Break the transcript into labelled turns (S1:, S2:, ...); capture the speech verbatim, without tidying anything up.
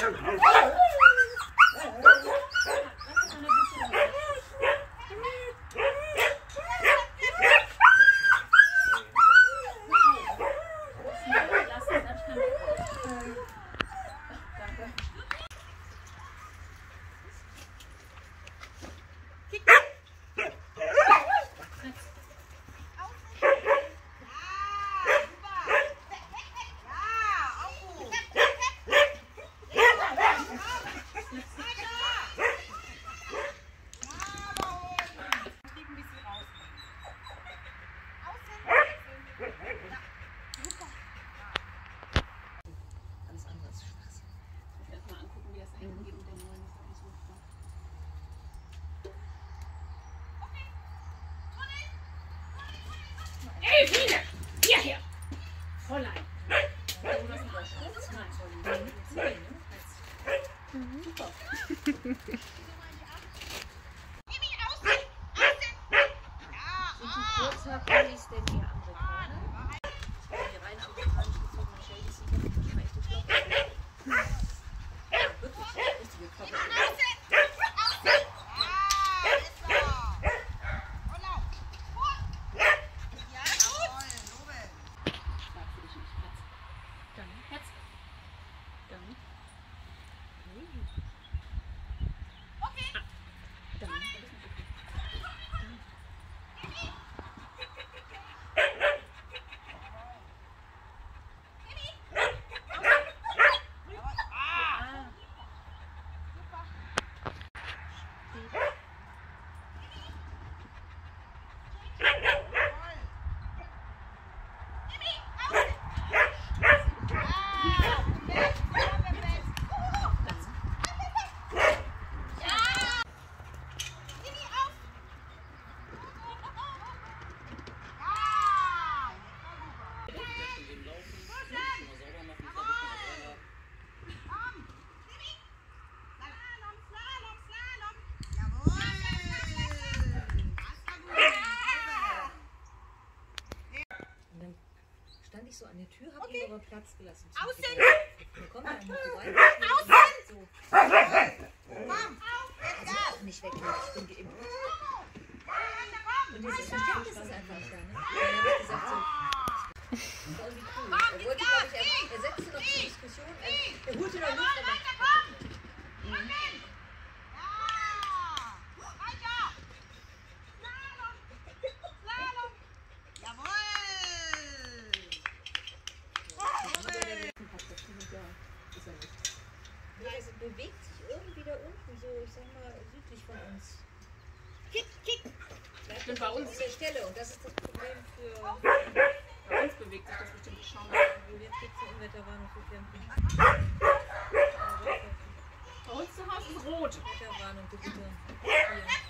S1: Elfine! Hierher! Fräulein! Super. Kurzer Pullis, denn ihr Amerikaner. Die rein amerikanisch gezogene Shadys sind ja nicht echte Flocken. Ja, wirklich, richtige Flocken. Stand ich so an der Tür, hab okay. Ihm aber Platz gelassen. Außen! Wir kommen ja nicht rein. Außen! So. Mom! Also nicht weg, ich bin geimpft. Und dieses Verständnis ist einfach da, ne? Dann habe ich gesagt, so. Das war irgendwie cool. Er wollte, glaube ich, er, er setzte noch zur Diskussion, er, er holte noch Luft, aber. Mhm. Bewegt sich irgendwie da unten so, ich sag mal, südlich von uns. Kick, kick! Bleibt bei uns an der Stelle und das ist das Problem für... Bei uns bewegt sich das bestimmt, ich schau mal. Jetzt gibt es eine Unwetterwarnung für Campen. Bei uns zu Hause ist rot. Unwetterwarnung, bitte. Hier.